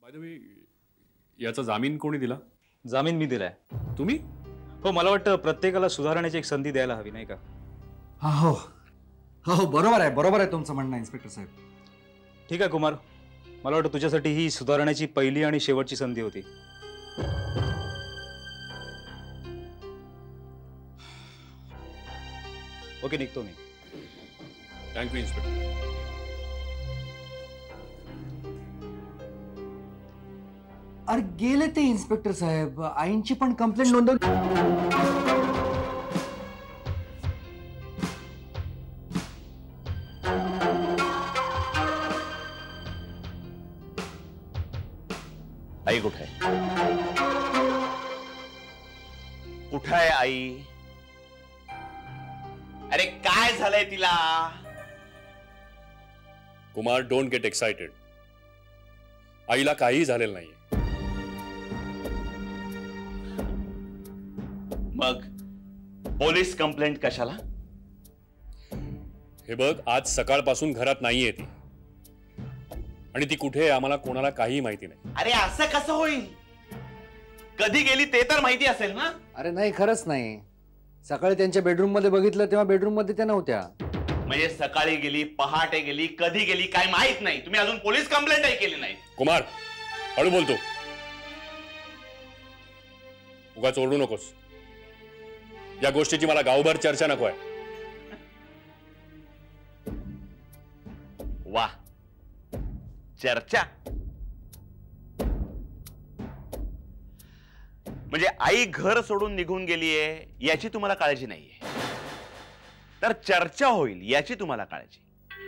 By the way, याचा जामीन कोणी दिला? जामीन मी दिलाय. तुम्ही? हो, मला वाटतं प्रत्येकाला सुधारण्याची एक संधी द्यायला हवी, नाही का? हो हो, बरोबर आहे तुमचं म्हणणं इन्स्पेक्टर साहेब. ठीक आहे कुमार, मला वाटतं तुझ्यासाठी ही सुधारण्याची पहिली आणि शेवटची संधी होती. ओके, निघतो मी. Thank you inspector. अरे गेले ते इन्स्पेक्टर साहेब. आईंची पण कंप्लेंट नोंदवली. आई कुठे आहे? कुठे आहे आई? अरे काय झालंय तिला? Kumar, don't get excited. आईला काहीही झालेलं नाहीये. मग पोलीस कंप्लेंट कशाला? हे बघ, आज सकाळपासून घरात नाहीये ती, आणि ती कुठे आहे आम्हाला कोणाला काही माहिती नाही. अरे असं कसं होईल? कधी गेली ते तर माहिती असेल ना? अरे नाही, खरंच नाही. सकाळी त्यांच्या बेडरूम मध्ये बघितलं तेव्हा बेडरूम मध्ये त्या नव्हत्या. म्हणजे सकाळी गेली, पहाटे गेली, कधी गेली काय माहित नाही. तुम्ही अजून पोलीस कंप्लेंटही केली नाही. कुमार, हळू बोलतो. उगाच ओरडू नकोस. या गोष्टीची मला गावभर चर्चा नको आहे. वा, चर्चा? म्हणजे आई घर सोडून निघून गेलीये याची तुम्हाला काळजी नाहीये, तर चर्चा होईल याची तुम्हाला काळजी.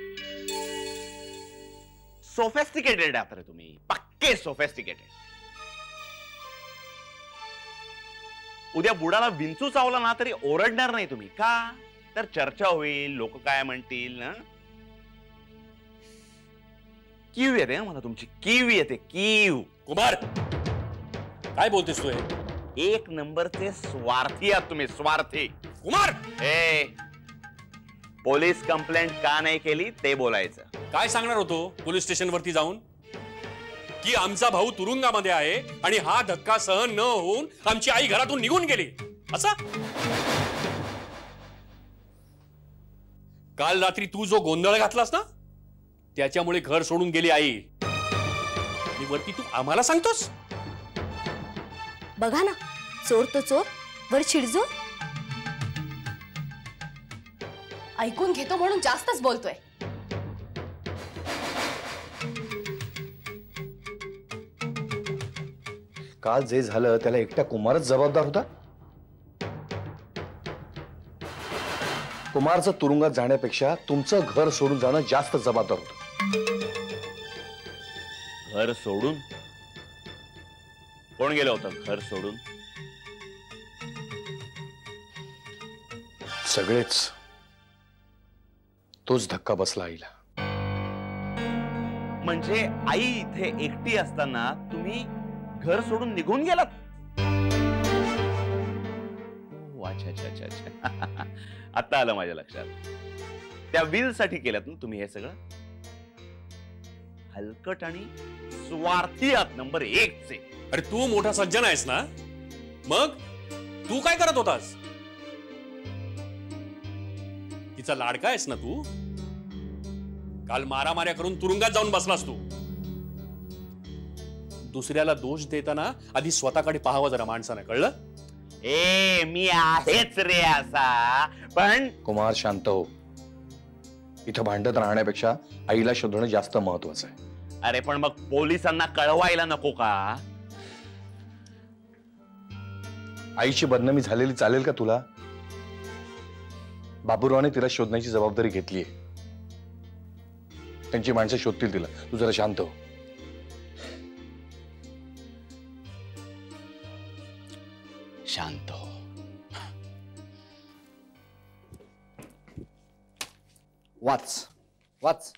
सोफेस्टिकेटेड आहात रे तुम्ही, पक्के सोफेस्टिकेटेड. उद्या बुडाला विंचू चावला ना तरी ओरडणार नाही तुम्ही. का? तर चर्चा होईल, लोक काय म्हणतील ना. कीव येते मला तुमची, कीव येते, कीव. कुमार, काय बोलतेस तू? एक नंबरचे स्वार्थी आहात तुम्ही, स्वार्थी. कुमार, पोलीस कंप्लेंट का नाही केली ते बोलायचं. काय सांगणार होतो पोलीस स्टेशन वरती जाऊन? की आमचा भाऊ तुरुंगामध्ये आहे आणि हा धक्का सहन न होऊन आमची आई घरातून निघून गेली, असा? काल रात्री तू जो गोंधळ घातलास ना, त्याच्यामुळे घर सोडून गेली आई, आणि वरती तू आम्हाला सांगतोस? बघा ना, चोर तो चोर, वर चिडजो. ऐकून घेतो म्हणून जास्तच बोलतोय. काल जे झालं त्याला एकटा कुमारच जबाबदार होता. कुमारचं तुरुंगात जाण्यापेक्षा तुमचं घर सोडून जाणं जास्त जबाबदार होतं. घर सोडून? कोण गेलं होतं घर सोडून? सगळेच. तोच धक्का बसला आईला. म्हणजे आई इथे एकटी असताना तुम्ही घर सोडून निघून गेलात? अच्छा अच्छा अच्छा अच्छा. आता आलं माझ्या लक्षात. त्या विल साठी केलं ना तुम्ही हे सगळं? हलकट आणि स्वार्थी आहात नंबर 1 चे. अरे तू मोठा सज्जन आहेस ना, मग तू काय करत होतास? तिचा लाडका आहेस ना तू? काल मारामाऱ्या करून तुरुंगात जाऊन बसलास तू. दुसऱ्याला दोष देताना आधी स्वतःकडे पाहावं जरा माणसाने, कळलं? मी आहेच रे असा, पण कुमार शांत हो. इथं भांडत राहण्यापेक्षा आईला शोधणं जास्त महत्वाचं आहे. अरे पण मग पोलिसांना कळवायला नको का? आईची बदनामी झालेली चालेल का तुला? बाबूरावने तिला शोधण्याची जबाबदारी घेतलीये. त्यांची माणसं शोधतील तिला. तू जरा शांत हो. शांत हो. वाच वाच.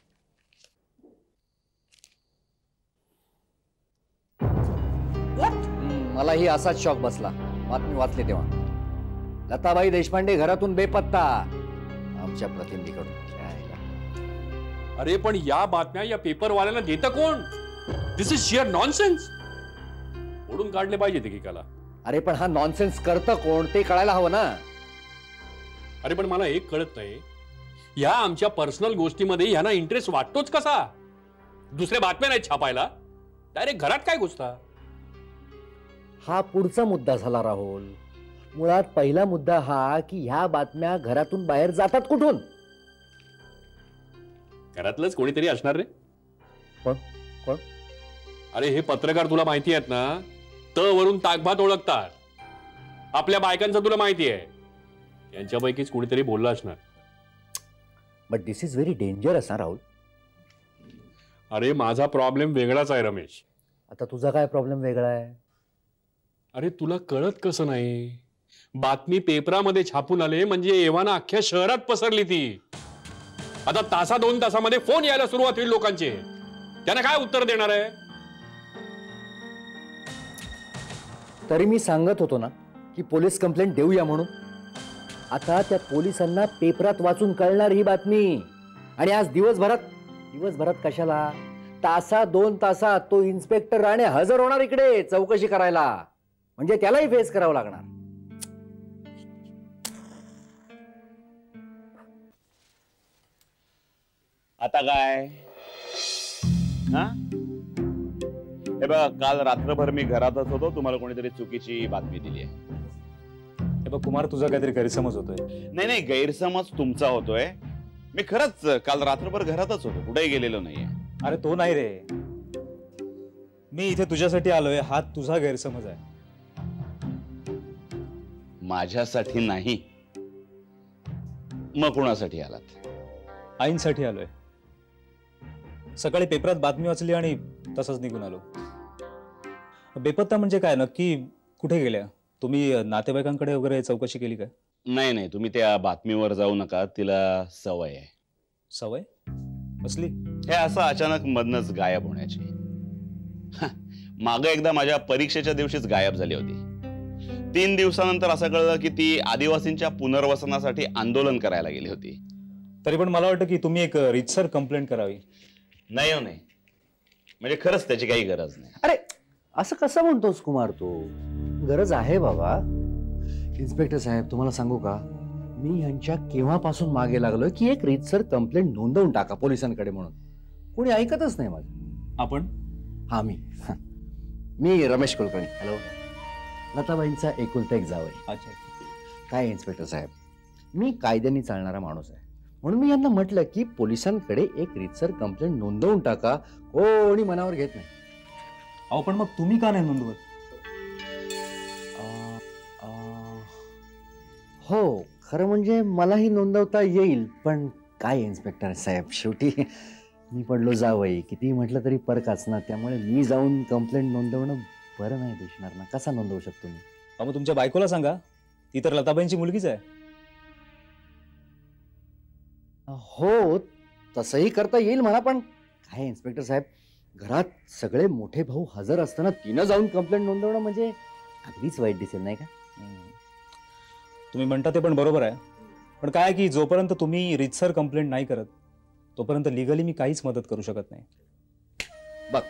मलाही असाच शॉक बसला बातमी वाचली तेव्हा. लताबाई देशपांडे घरातून बेपत्ता, आमच्या प्रतिनिधीकडून. अरे पण या बातम्या या पेपरवाल्याला देतं कोण? This is sheer nonsense. ओढून काढले पाहिजे एकेकाला. अरे पण हा नॉनसेन्स करतं कोण ते कळायला हवं ना. अरे पण मला एक कळत नाही, या आमच्या पर्सनल गोष्टीमध्ये यांना इंटरेस्ट वाटतोच कसा? दुसऱ्या बातम्या नाही छापायला, डायरेक्ट घरात काय घुसता? हा पुढचा मुद्दा झाला राहुल. मुळात पहिला मुद्दा हा की ह्या बातम्या घरातून बाहेर जातात कुठून? घरातलंच कोणीतरी असणार रे. कोण? कोण? अरे हे पत्रकार तुला माहिती आहेत ना, त वरून ताकभात ओळखतात. आपल्या बायकांचं तुला माहिती आहे, यांच्यापैकीच कोणीतरी बोलला असणार. But this is very dangerous हा राहुल. अरे माझा प्रॉब्लेम वेगळाच आहे रमेश. आता तुझा काय प्रॉब्लेम वेगळा आहे? अरे तुला कळत कसं नाही? बातमी पेपरामध्ये छापून आले म्हणजे एव्हाना अख्ख्या शहरात पसरली ती. आता तासा 2 तासामध्ये फोन यायला सुरुवात होईल लोकांचे. त्यांना काय उत्तर देणार आहे? तरी मी सांगत होतो ना की पोलीस कंप्लेंट देऊया म्हणून. आता त्या पोलिसांना पेपरात वाचून कळणार ही बातमी. आणि आज दिवसभरात कशाला? तासा 2 तासात तो इन्स्पेक्टर राणे हजर होणार इकडे चौकशी करायला. म्हणजे त्यालाही फेस करावं लागणार. आता काय? हा, हे बघा, काल रात्रभर मी घरातच होतो, तुम्हाला कोणीतरी चुकीची बातमी दिली आहे. हे बघ कुमार, तुझा काहीतरी गैरसमज होतोय. नाही, गैरसमज तुमचा होतोय. मी खरंच काल रात्रभर घरातच होतो, कुठेही गेलेलो नाहीये. अरे तो नाही रे, मी इथे तुझ्यासाठी आलोय हा तुझा गैरसमज आहे. माझ्यासाठी नाही, मग कुणासाठी आलात? आईंसाठी आलोय. सकाळी पेपरात बातमी वाचली आणि तसंच निघून आलो. बेपत्ता म्हणजे काय? नक्की कुठे गेल्या? तुम्ही नातेवाईकांकडे वगैरे चौकशी केली काय? नाही, तुम्ही त्या बातमीवर जाऊ नका, तिला सवय आहे. सवय असली? हे असं अचानक मधनच गायब होण्याची. मागे एकदा माझ्या परीक्षेच्या दिवशीच गायब झाली होती. 3 दिवसानंतर असं कळलं की ती आदिवासींच्या पुनर्वसनासाठी आंदोलन करायला गेली होती. तरी पण मला वाटतं की तुम्ही एक रीतसर कंप्लेंट करावी. नाही, म्हणजे खरंच त्याची काही गरज नाही. अरे असं कसं म्हणतोस कुमार तू? गरज आहे बाबा. इन्स्पेक्टर साहेब, तुम्हाला सांगू का, मी ह्यांच्या केव्हापासून मागे लागलोय की एक रीतसर कंप्लेंट नोंदवून टाका पोलिसांकडे म्हणून. कोणी ऐकतच नाही माझं. आपण? हा, मी रमेश कुलकर्णी. हॅलो. लताबाईंचा एकुलता एक जावई. अच्छा. काय इन्स्पेक्टर साहेब, मी कायद्याने चालणारा माणूस आहे, म्हणून मी यांना म्हटलं की पोलिसांकडे एक रीतसर कंप्लेंट नोंदवून टाका. कोणी मनावर घेत नाही. अहो पण मग तुम्ही का नाही नोंदवत? हो, खरं म्हणजे मलाही नोंदवता येईल, पण काय इन्स्पेक्टर साहेब, शेवटी मी पडलो जावई, किती म्हटलं तरी परकाच ना. त्यामुळे मी जाऊन कंप्लेंट नोंदवणं बरं नाही दिसणार ना. कसा नोंदवू शकतो मी? मग तुमच्या बायकोला सांगा, ती तर लताबाईंची मुलगीच आहे. हो, तसंही करता येईल म्हणा, पण काय इन्स्पेक्टर साहेब, घरात सगळे मोठे भाऊ हजर असताना तिनं जाऊन कंप्लेंट नोंदवणं म्हणजे अगदीच वाईट दिसेल नाही का? तुम्ही म्हणता ते पण बरोबर आहे, पण काय की जोपर्यंत तुम्ही रीतसर कंप्लेंट नाही करत तोपर्यंत लिगली मी काहीच मदत करू शकत नाही. बघ,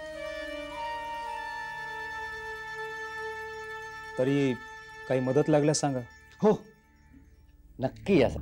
तरी काही मदत लागल्यास सांगा. हो, नक्की या.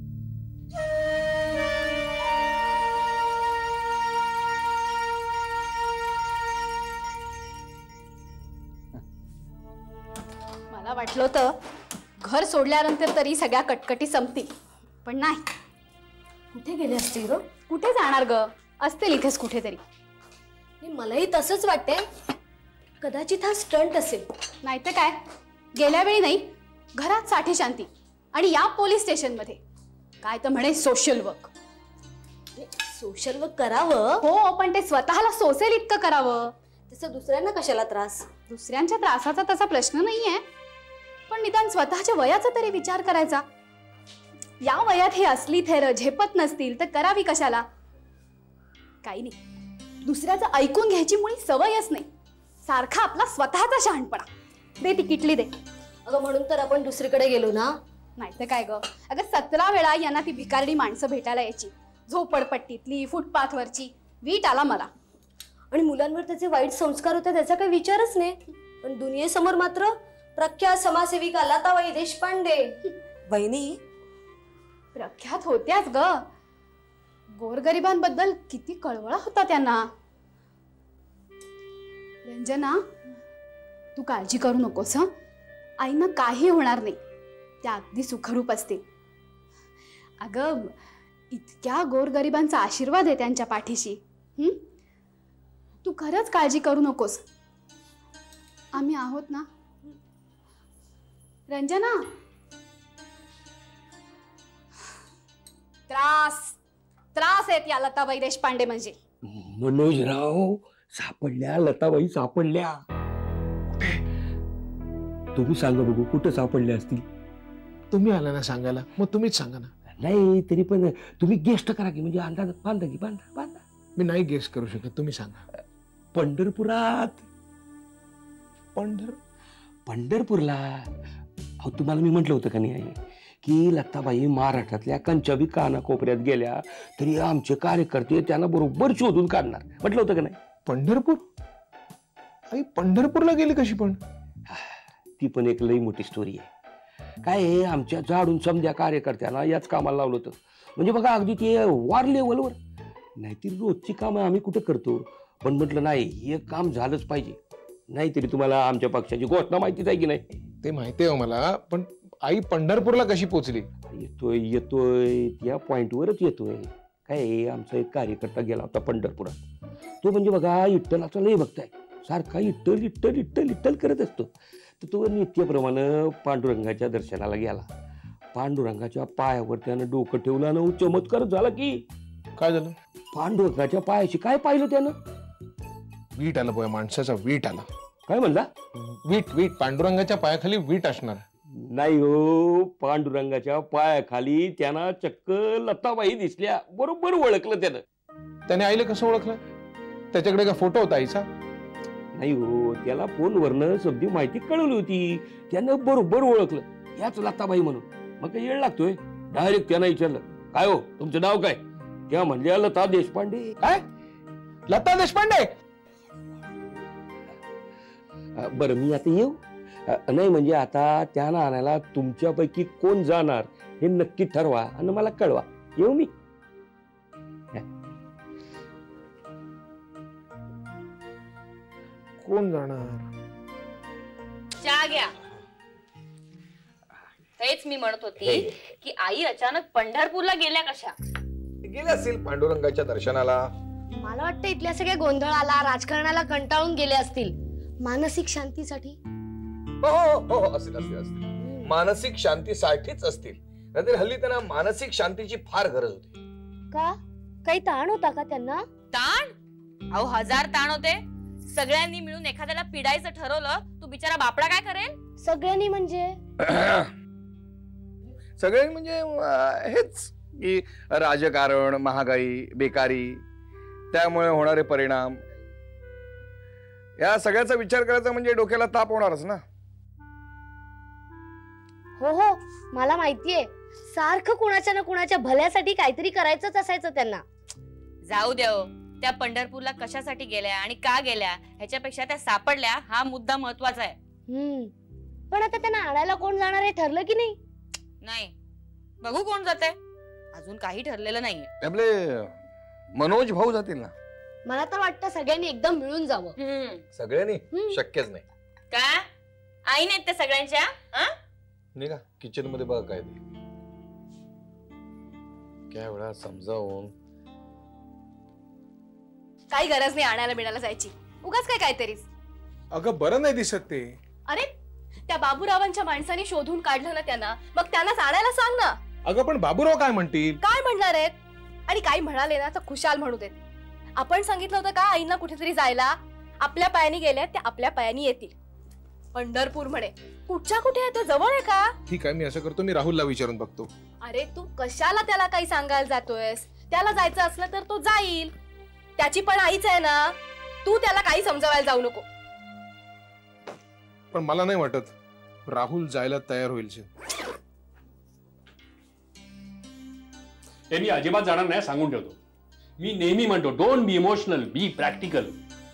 मला वाटलं होतं घर सोडल्यानंतर तरी सगळ्या कटकटी संपतील, पण नाही. कुठे गेले असतील ग? कुठे जाणार ग? असतील इथेच कुठेतरी. मलाही तसंच वाटते. कदाचित हा स्टंट असेल. नाही तर काय, गेल्या वेळी नाही, घरात साठी शांती आणि या पोलीस स्टेशनमध्ये काय तर म्हणे सोशल वर्क. सोशल वर्क करावं, हो, पण ते स्वतःला सोसेल इतकं करावं. तसं दुसऱ्यांना कशाला त्रास? दुसऱ्यांच्या त्रासाचा तसा प्रश्न नाहीये, पण निदान स्वतःच्या वयाचा तरी विचार करायचा. या वयात हे असली थेर झेपत नसतील तर करावी कशाला? काही नाही, दुसऱ्याचं ऐकून घ्यायची मुळी सवयच नाही. सारखा आपला स्वतःचा शहाणपणा. दे ती किटली दे. अगं म्हणून तर आपण दुसरीकडे गेलो ना. नाही तर काय ग, अगं 17 वेळा यांना ती भिकारडी माणसं भेटायला यायची. झोपडपट्टीतली, फुटपाथवरची. वीट आला मला. आणि मुलांवर त्याचे वाईट संस्कार होते त्याचा काही विचारच नाही. पण दुनियेसमोर मात्र प्रख्यात समाजसेविका लताबाई देशपांडे. वहिनी प्रख्यात होत्याच ग. गोरगरिबांबद्दल किती कळवळा होता त्यांना. रंजना तू काळजी करू नकोस हं. आईना काही होणार नाही. त्या अगदी सुखरूप असतील. अगं इतक्या गोरगरिबांचा आशीर्वाद आहे त्यांच्या पाठीशी. तू खरंच काळजी करू नकोस. आम्ही आहोत ना. रंजना त्रास आहेत या लताबाई देशपांडे म्हणजे. मनोजराव सापडल्या, लताबाई सापडल्या. कुठे? तुम्ही सांगा बघू, कुठं सापडल्या असतील? तुम्ही आला ना सांगायला, मग तुम्हीच सांगा ना. नाही तरी पण तुम्ही गेस्ट करा की, म्हणजे अंदाज बांधा की. बांधा. मी नाही गेस करू शकत, तुम्ही सांगा. पंढरपुरात. पंढरपूरला. अहो तुम्हाला मी म्हटलं होतं का नाही की लताबाई महाराष्ट्रातल्या कंचाबी कानाकोपऱ्यात गेल्या तरी आमचे कार्यकर्ते त्यांना बरोबर शोधून काढणार, म्हटलं होतं का नाही? पंढरपूर? आई पंढरपूरला गेली कशी पण? ती पण एक लई मोठी स्टोरी आहे. काय आहे, आमच्या झाडून समध्या कार्यकर्त्यांना याच कामाला लावलं होतं. म्हणजे बघा अगदी ते वार लेवलवर. नाहीतरी रोजची कामं आम्ही कुठं करतो, पण म्हटलं नाही हे काम झालंच पाहिजे. नाहीतरी तुम्हाला आमच्या पक्षाची घोषणा माहितीच आहे की नाही? ते माहिती आहे मला, पण आई पंढरपूरला कशी पोहोचली? येतोय त्या पॉइंटवरच येतोय. काय आमचा एक कार्यकर्ता गेला होता पंढरपुरात. तो म्हणजे बघा विठ्ठलाचा लय भक्त आहे. सारखा इट्टल इट्टल इट्टल इट्टल करत असतो. तर तो नित्यप्रमाणे पांडुरंगाच्या दर्शनाला गेला. पांडुरंगाच्या पायावर त्यानं डोकं ठेवलं आणि चमत्कार झाला की. काय झालं? पांडुरंगाच्या पायाशी काय पाहिलं त्यानं? वीट आला पोया, माणसाचा वीट आला. काय म्हणला? वीट पांडुरंगाच्या पायाखाली वीट असणार. नाही हो, पांडुरंगाच्या पायाखाली त्यांना चक्क लताबाई दिसल्या. बरोबर ओळखलं त्यानं. त्याने आईला कसं ओळखलं? त्याच्याकडे का फोटो होता आईचा? नाही हो, त्याला फोनवरनं सगळी माहिती कळवली होती. त्यानं बरोबर ओळखलं याच लताबाई म्हणून. मग काही येळ लागतोय. डायरेक्ट त्यानं विचारलं, काय हो तुमचं नाव काय? त्या म्हणल्या लता देशपांडे. काय? लता देशपांडे? बरं मी आता येऊ? नाही म्हणजे आता त्यानं आणायला तुमच्यापैकी कोण जाणार हे नक्की ठरवा आणि मला कळवा. येऊ मी? कोण जाणार? चहा घ्या. हेच मी म्हणत होती की आई अचानक पंढरपूरला गेल्या कशा? गेले असतील पांडुरंगाच्या दर्शनाला. मला वाटतं इथल्या सगळ्या गोंधळाला राजकारणाला कंटाळून गेले असतील. मानसिक शांतीसाठी. हो असेल. मानसिक शांतीसाठीच असतील. नाहीतर हल्ली त्यांना मानसिक शांतीची फार गरज होती. का? काही ताण होता का त्यांना? ताण? अहो 1000 ताण होते. सगळ्यांनी मिळून एखाद्याला पिडायचं ठरवलं, तू बिचारा बापडा काय करेल? सगळ्यांनी म्हणजे? सगळे म्हणजे हेच की राजकारण, महागाई, बेकारी, त्यामुळे होणारे परिणाम, या सगळ्याचा विचार करायचा म्हणजे डोक्याला ताप होणारच ना. हो मला माहितीये. सारखं कुणाच्या ना कुणाच्या भल्यासाठी काहीतरी करायचंच असायचं त्यांना. जाऊ द्या. त्या पंढरपूरला कशासाठी गेल्या आणि का गेल्या ह्याच्यापेक्षा त्या सापडल्या हा मुद्दा महत्वाचा आहे. पण आता त्यांना आणायला कोण जाणार आहे ठरलं की नाही? नाही, बघू कोण जाते. अजून काही ठरलेलं नाहीये. आपले मनोज भाऊ जातील ना. मला तर वाटतं सगळ्यांनी एकदम मिळून जावं. सगळ्यांनी? शक्यच नाही. का? आई नाहीत त्या सगळ्यांच्या? निघा किचन मध्ये बघा काय ते. काय वेळा समजावून. काही गरज नाही आणायला बिणायला जायची. उगाच काहीतरीच. अगं बरं नाही दिसत ते. अरे त्या बाबूरावांच्या माणसाने शोधून काढलं ना त्यांना, मग त्यांनाच आणायला सांग ना. अगं पण बाबूराव काय म्हणतील? काय म्हणणार आहेत? आणि काही म्हणाले ना तर खुशाल म्हणू देत. आपण सांगितलं होतं का आईना कुठेतरी जायला? आपल्या पायानी गेल्या त्या आपल्या पायानी येतील. पंढरपूर म्हणे, कुठच्या कुठे आहे ते? जवळ आहे का? ठीक आहे, मी असं करतो, मी राहुलला विचारून बघतो. अरे तू कशाला त्याला काही सांगायला जातोयस? त्याला जायचं असलं तर तो जाईल. त्याची पण आईच आहे ना. तू त्याला काही समजावायला जाऊ नको. पण मला नाही वाटत राहुल जायला तयार होईल. मी अजिबात जाणार नाही, सांगून ठेवतो. मी नेहमी म्हणतो don't be emotional, be practical.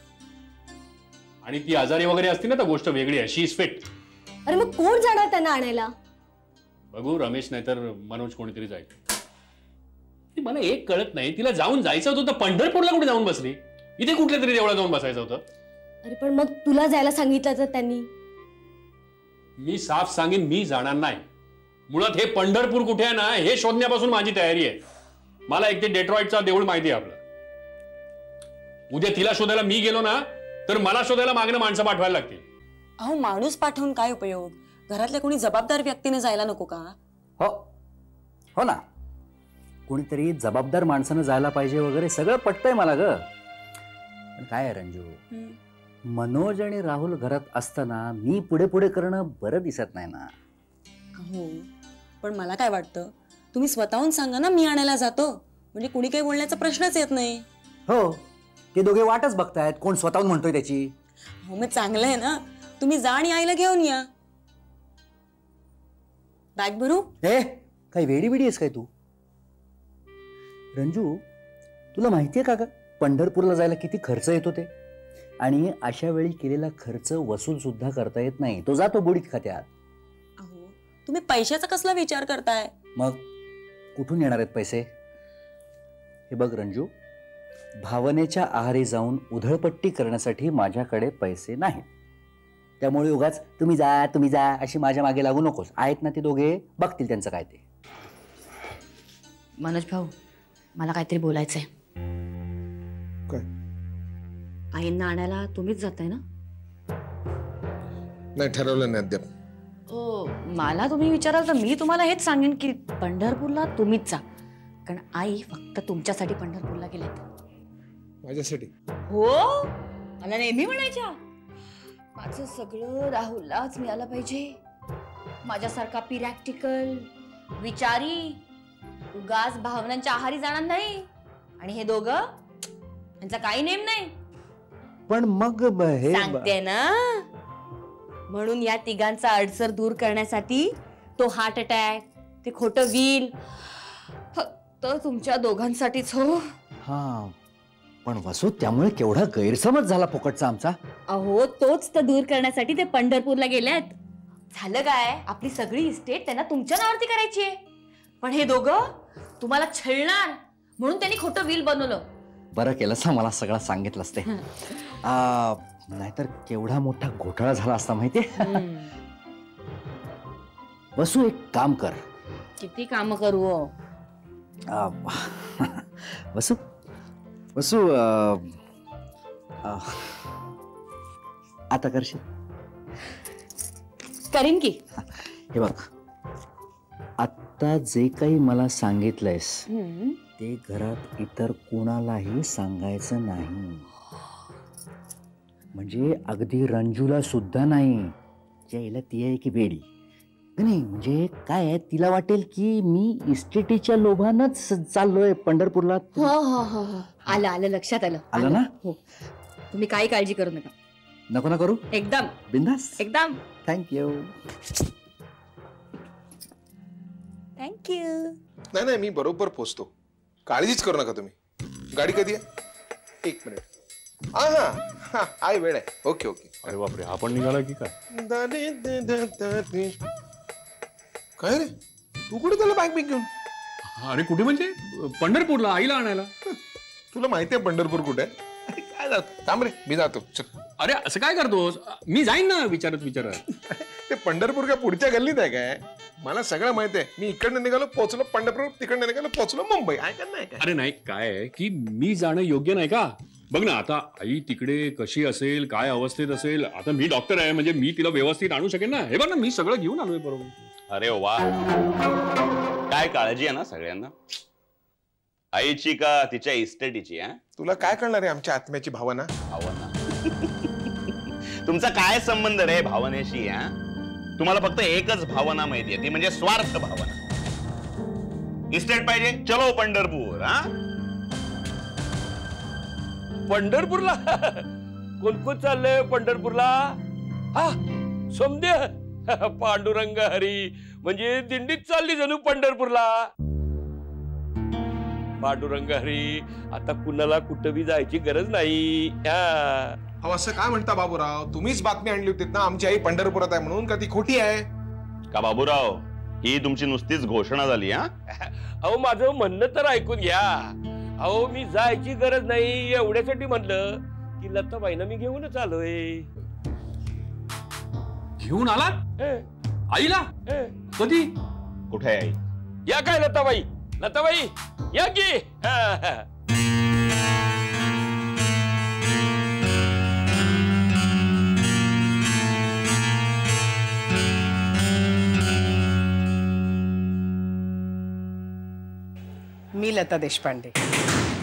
आणि ती आजारी वगैरे असती ना तर गोष्ट वेगळी आहे. She is fit. अरे मग कोण जाणार त्यांना आणायला? बघू, रमेश नाही तर मनोज कोणीतरी जाईल. मला एक कळत नाही, तिला जाऊन जायचं होतं तर पंढरपूरला कुठे जाऊन बसली? इथे कुठल्या तरी देवळात जाऊन बसायचं होतं. अरे पण मग तुला जायला सांगितलं तर त्यांनी? मी साफ सांगेन, मी जाणार नाही. मुळात हे पंढरपूर कुठे आहे ना हे शोधण्यापासून माझी तयारी आहे. मला एक ते डेट्रॉइटचा देऊळ माहिती आहे आपलं. उद्या तिला शोधायला मी गेलो ना तर मला शोधायला मागणं माणसं पाठवायला लागतील. अहो माणूस पाठवून काय उपयोग? घरातल्या कोणी जबाबदार व्यक्तीने जायला नको का? हो हो ना, कोणीतरी जबाबदार माणसानं जायला पाहिजे वगैरे सगळं पटतंय मला ग. पण काय आहे रंजू, मनोज आणि राहुल घरात असताना मी पुढे पुढे करणं बरं दिसत नाही ना. हो पण मला काय वाटतं, तुम्ही स्वतःहून सांगा ना मी आणायला जातो, म्हणजे कुणी काही बोलण्याचा प्रश्नच येत नाही. हो, ते दोघे वाटच बघतायत कोण स्वतःहून म्हणतोय त्याची. हो मग चांगलं आहे ना, तुम्ही जा आणि आईला घेऊन या. बॅग भरू? ए काही वेडी वेडी आहेस काय तू? रंजू, तुला माहितीये का ग पंढरपूरला जायला किती खर्च येतो ते? आणि अशा वेळी केलेला खर्च वसूल सुद्धा करता येत नाही, तो जातो बुडीत खात्यात. अहो तुम्ही पैशाचा कसला विचार करताय? मग कुठून येणार आहेत पैसे? हे बघ रंजू, भावनेच्या आहारी जाऊन उधळपट्टी करण्यासाठी माझ्याकडे पैसे नाहीत. त्यामुळे उगाच तुम्ही जा अशी माझ्या मागे लागू नकोस. आहेत ना ते दोघे, बघतील त्यांचं काय ते. मनोज भाऊ, मला काहीतरी बोलायचंय. काय? आईंना आणायला तुम्हीच जाताय ना? नाही, ठरवलं नाही अद्याप. हो, मला तुम्ही विचाराल तर मी तुम्हाला हेच सांगेन की पंढरपूरला तुम्हीच जा, कारण आई फक्त तुमच्यासाठी पंढरपूरला गेल्यात. माझ्यासाठी? हो, मला नेहमी म्हणायच्या माझं सगळं राहुललाच मिळालं पाहिजे. माझ्यासारखा प्रॅक्टिकल विचारी उगाच भावनांच्या आहारी जाणार नाही. आणि हे दोघं, यांचा काही नेम नाही. पण मग हे सांगते ना, म्हणून या तिघांचा अडसर दूर करण्यासाठी तो हार्ट अटॅक, ते खोटं व्हील फक्त तुमच्या दोघांसाठीच. हो हा, पण वसू त्यामुळे केवढा गैरसमज झाला फुकटचा आमचा. अहो तोच तर दूर करण्यासाठी ते पंढरपूरला गेल्यात. झालं काय, आपली सगळी इस्टेट त्यांना तुमच्या नावावरती करायची आहे. पण हे दोघं तुम्हाला छळणार म्हणून त्यांनी खोटं व्हील बनवलं. बरं केलंस मला सगळं सांगितलंस ते. नाहीतर केवढा मोठा घोटाळा झाला असता माहितीये. वसू एक काम कर. किती काम करू हो? वसू वसू आता करशील? करीन की. हे बघ, आता जे काही मला सांगितलंयस ते घरात इतर कोणालाही सांगायचं नाही. म्हणजे अगदी रंजूला सुद्धा नाही. यायला ती आहे की वेडी नाही. म्हणजे काय आहे, तिला वाटेल की मी इस्टेटीच्या लोभानच चाललोय पंढरपूरला. हो हो हो हो, आलं आलं, लक्षात आलं. आलं ना? हो, तुम्ही काही काळजी करू नका. नको ना करू, एकदम बिंदास. एकदम. थँक्यू. थँक्यू. नाही नाही, मी बरोबर पोचतो, काळजीच करू नका तुम्ही. गाडी कधी आहे? 1 मिनिट. हा हा हा, आहे, वेळ आहे. Okay okay. अरे बापरे, आपण निघाला की काय? काय रे, तू कुठे त्याला बॅग घेऊन? अरे कुठे म्हणजे? पंढरपूरला आईला आणायला. तुला माहिती आहे पंढरपूर कुठे आहे? अरे काय जात, थांब रे, मी जातो. चल. अरे असं काय करतोस? मी जाईन ना विचारत. ते पंढरपूर काय पुढच्या गल्लीत आहे काय? मला सगळं माहिती आहे. मी इकडनं निघालो पोहोचलो पंढरपूर, तिकडनं निघालो पोहोचलो मुंबई. ऐकत नाही काय? अरे नाही, काय आहे की मी जाणं योग्य नाही का? बघ ना, आता आई तिकडे कशी असेल, काय अवस्थेत असेल. आता मी डॉक्टर आहे, म्हणजे मी तिला व्यवस्थित आणू शकेन ना. हे बघ ना, मी सगळं घेऊन आलोय बरोबर. अरे वा, काय काळजी आहे ना सगळ्यांना, आईची का तिच्या इस्टेटीची? तुला काय कळणार आहे आमच्या आत्म्याची भावना? भावना? तुमचा काय संबंध रे भावनेशी? तुम्हाला फक्त एकच भावना माहितीये, ती म्हणजे स्वार्थ भावना. इस्टेट पाहिजे, चलो पंढरपूर. पंढरपूरला? कोण कोण चाललंय पंढरपूरला? हा, समद्या पांडुरंग हरी, म्हणजे दिंडीत चालली जणू पंढरपूरला. पांडुरंग हरी, आता कुणाला कुठं बी जायची गरज नाही. अहो असं काय म्हणता बाबूराव, तुम्हीच बातमी आणली होती ना आमची आई पंढरपुरात आहे म्हणून, का ती खोटी आहे? का बाबूराव, ही तुमची नुसतीच घोषणा झाली हा? अहो माझं म्हणणं तर ऐकून घ्या. अहो मी जायची गरज नाही एवढ्यासाठी म्हणलं की लताबाईंना मी घेऊनच आलोय. घेऊन आला हं, आईला? हं. कधी? कुठे आहे आई? या काय लताबाई, लताबाई या की. हं, हं. मी लता देशपांडे.